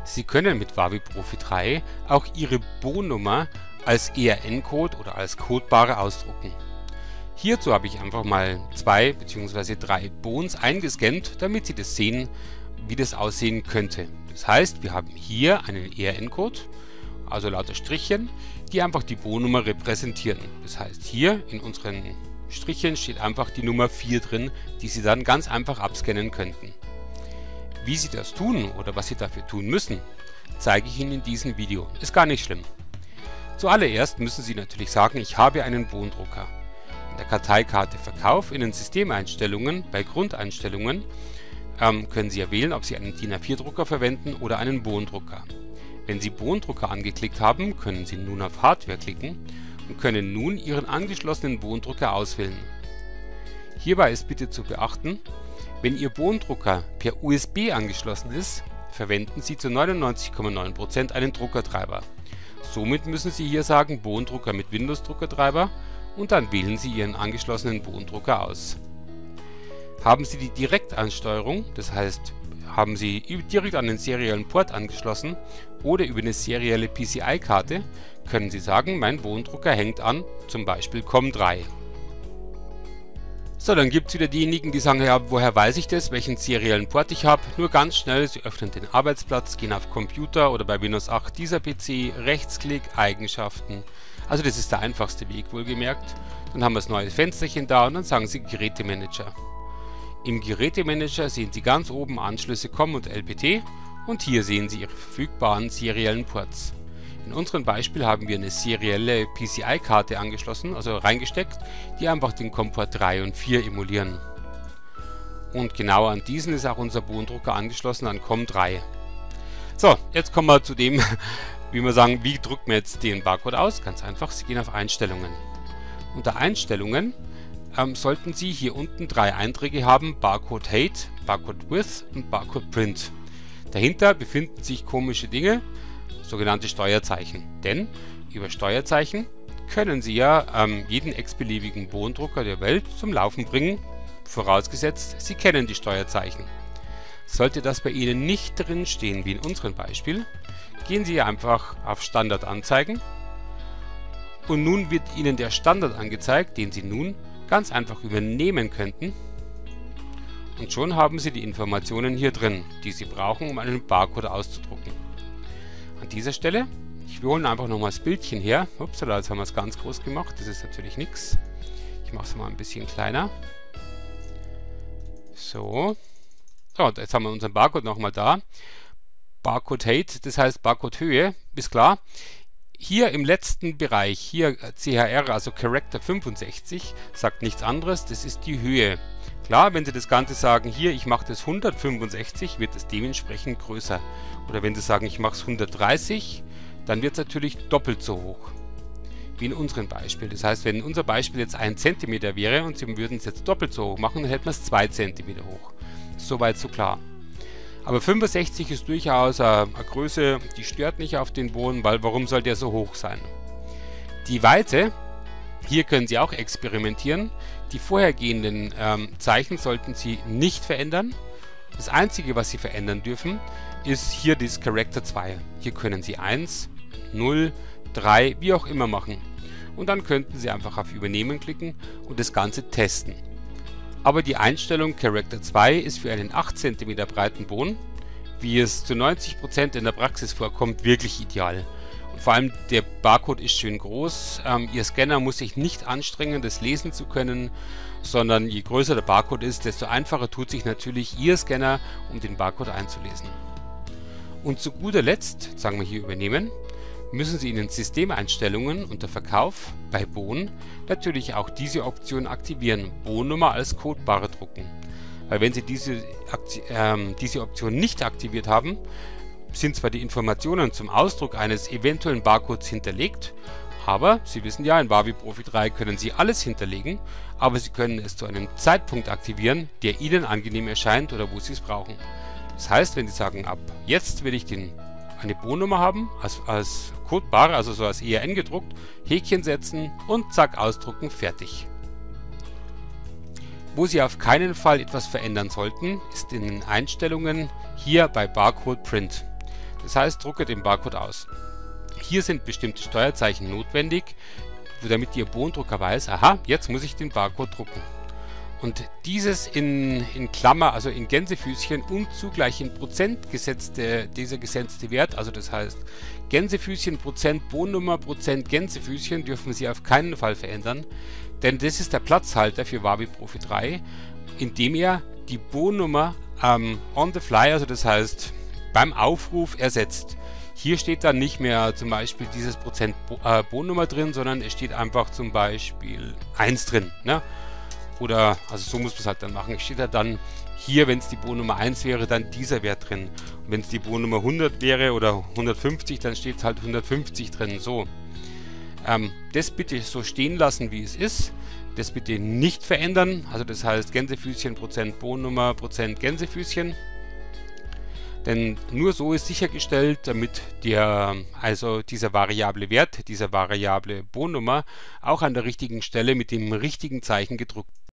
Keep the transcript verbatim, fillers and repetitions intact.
Sie können mit Wavi Profi drei auch Ihre Bohnnummer als E R N-Code oder als Codebare ausdrucken. Hierzu habe ich einfach mal zwei bzw. drei Bohns eingescannt, damit Sie das sehen, wie das aussehen könnte. Das heißt, wir haben hier einen E R N-Code, also lauter Strichchen, die einfach die Bohnnummer repräsentieren. Das heißt, hier in unseren Strichchen steht einfach die Nummer vier drin, die Sie dann ganz einfach abscannen könnten. Wie Sie das tun oder was Sie dafür tun müssen, zeige ich Ihnen in diesem Video. Ist gar nicht schlimm. Zuallererst müssen Sie natürlich sagen, ich habe einen Bohndrucker. In der Karteikarte Verkauf in den Systemeinstellungen bei Grundeinstellungen ähm, können Sie ja wählen, ob Sie einen DIN A vier Drucker verwenden oder einen Bohndrucker. Wenn Sie Bohndrucker angeklickt haben, können Sie nun auf Hardware klicken und können nun Ihren angeschlossenen Bohndrucker auswählen. Hierbei ist bitte zu beachten, wenn Ihr Bohndrucker per U S B angeschlossen ist, verwenden Sie zu neunundneunzig Komma neun Prozent einen Druckertreiber. Somit müssen Sie hier sagen Bohndrucker mit Windows-Druckertreiber und dann wählen Sie Ihren angeschlossenen Bohndrucker aus. Haben Sie die Direktansteuerung, das heißt, haben Sie direkt an den seriellen Port angeschlossen oder über eine serielle P C I-Karte, können Sie sagen, mein Bohndrucker hängt an, zum Beispiel COM drei. So, dann gibt es wieder diejenigen, die sagen, ja, woher weiß ich das, welchen seriellen Port ich habe? Nur ganz schnell, Sie öffnen den Arbeitsplatz, gehen auf Computer oder bei Windows acht dieser P C, Rechtsklick, Eigenschaften. Also das ist der einfachste Weg, wohlgemerkt. Dann haben wir das neue Fensterchen da und dann sagen Sie Gerätemanager. Im Gerätemanager sehen Sie ganz oben Anschlüsse COM und L P T und hier sehen Sie Ihre verfügbaren seriellen Ports. In unserem Beispiel haben wir eine serielle P C I-Karte angeschlossen, also reingesteckt, die einfach den COM-Port drei und vier emulieren. Und genau an diesen ist auch unser Bohndrucker angeschlossen, an COM drei. So, jetzt kommen wir zu dem, wie wir sagen, wie drückt man jetzt den Barcode aus? Ganz einfach, Sie gehen auf Einstellungen. Unter Einstellungen ähm, sollten Sie hier unten drei Einträge haben, Barcode Height, Barcode Width und Barcode Print. Dahinter befinden sich komische Dinge, sogenannte Steuerzeichen. Denn über Steuerzeichen können Sie ja ähm, jeden x-beliebigen Bohndrucker der Welt zum Laufen bringen, vorausgesetzt, Sie kennen die Steuerzeichen. Sollte das bei Ihnen nicht drin stehen, wie in unserem Beispiel, gehen Sie einfach auf Standard anzeigen und nun wird Ihnen der Standard angezeigt, den Sie nun ganz einfach übernehmen könnten und schon haben Sie die Informationen hier drin, die Sie brauchen, um einen Barcode auszudrucken. An dieser Stelle, ich hole einfach nochmal das Bildchen her. Upsala, jetzt haben wir es ganz groß gemacht. Das ist natürlich nichts. Ich mache es mal ein bisschen kleiner. So. So, und jetzt haben wir unseren Barcode nochmal da. Barcode Height, das heißt Barcode Höhe, ist klar. Hier im letzten Bereich, hier C H R, also Character fünfundsechzig, sagt nichts anderes, das ist die Höhe. Klar, wenn Sie das Ganze sagen, hier, ich mache das hundertfünfundsechzig, wird es dementsprechend größer. Oder wenn Sie sagen, ich mache es hundertdreißig, dann wird es natürlich doppelt so hoch. Wie in unserem Beispiel. Das heißt, wenn unser Beispiel jetzt ein Zentimeter wäre und Sie würden es jetzt doppelt so hoch machen, dann hätten wir es zwei Zentimeter hoch. Soweit so klar. Aber fünfundsechzig ist durchaus eine, eine Größe, die stört nicht auf den Boden, weil warum soll der so hoch sein? Die Weite, hier können Sie auch experimentieren. Die vorhergehenden ähm, Zeichen sollten Sie nicht verändern. Das Einzige, was Sie verändern dürfen, ist hier dieses Character zwei. Hier können Sie eins, null, drei, wie auch immer machen. Und dann könnten Sie einfach auf Übernehmen klicken und das Ganze testen. Aber die Einstellung Character zwei ist für einen acht Zentimeter breiten Boden, wie es zu neunzig Prozent in der Praxis vorkommt, wirklich ideal. Und vor allem der Barcode ist schön groß. Ähm, Ihr Scanner muss sich nicht anstrengen, das lesen zu können, sondern je größer der Barcode ist, desto einfacher tut sich natürlich Ihr Scanner, um den Barcode einzulesen. Und zu guter Letzt, sagen wir hier übernehmen, müssen Sie in den Systemeinstellungen unter Verkauf bei Bohn natürlich auch diese Option aktivieren, Bohnnummer als Codebare drucken. Weil wenn Sie diese, ähm, diese Option nicht aktiviert haben, sind zwar die Informationen zum Ausdruck eines eventuellen Barcodes hinterlegt, aber Sie wissen ja, in Wavi Profi drei können Sie alles hinterlegen, aber Sie können es zu einem Zeitpunkt aktivieren, der Ihnen angenehm erscheint oder wo Sie es brauchen. Das heißt, wenn Sie sagen, ab jetzt will ich den eine Bohnnummer haben, als, als Codebare, also so als E R N gedruckt, Häkchen setzen und zack, ausdrucken, fertig. Wo Sie auf keinen Fall etwas verändern sollten, ist in den Einstellungen hier bei Barcode Print. Das heißt, drucke den Barcode aus. Hier sind bestimmte Steuerzeichen notwendig, damit Ihr Bohnendrucker weiß, aha, jetzt muss ich den Barcode drucken. Und dieses in, in Klammer, also in Gänsefüßchen und zugleich in Prozent gesetzte, dieser gesetzte Wert, also das heißt Gänsefüßchen, Prozent, Bohnennummer, Prozent, Gänsefüßchen dürfen Sie auf keinen Fall verändern, denn das ist der Platzhalter für Wavi Profi drei, indem er die Bohnennummer ähm, on the fly, also das heißt beim Aufruf ersetzt. Hier steht dann nicht mehr zum Beispiel dieses Prozent Bo äh, Bohnennummer drin, sondern es steht einfach zum Beispiel eins drin. Ne? Oder, also so muss man es halt dann machen. Es steht ja dann hier, wenn es die Bohnennummer eins wäre, dann dieser Wert drin. Und wenn es die Bohnennummer hundert wäre oder hundertfünfzig, dann steht halt hundertfünfzig drin. So. Ähm, das bitte so stehen lassen, wie es ist. Das bitte nicht verändern. Also das heißt Gänsefüßchen, Prozent Bohnennummer, Prozent Gänsefüßchen. Denn nur so ist sichergestellt, damit der, also dieser variable Wert, dieser variable Bohnennummer auch an der richtigen Stelle mit dem richtigen Zeichen gedruckt